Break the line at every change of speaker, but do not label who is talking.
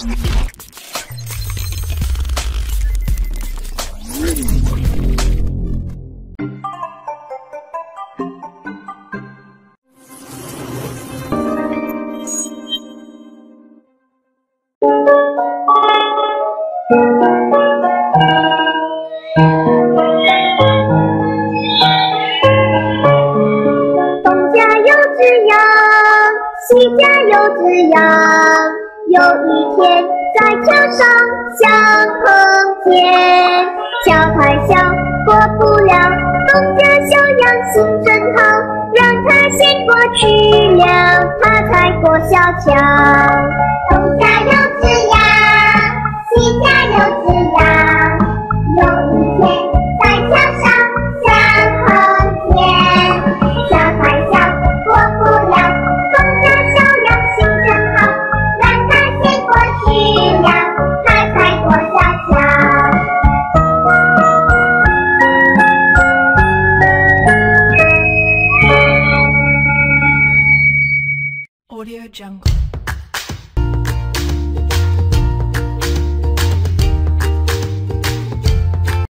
西家有只羊，有一天在桥上相碰见，桥太小过不了，东家小羊心真好，让他先过去了，他才过小桥。东家有只羊，西家有只羊，有一天在桥上相碰见，桥太小过不了，
Audio Jungle.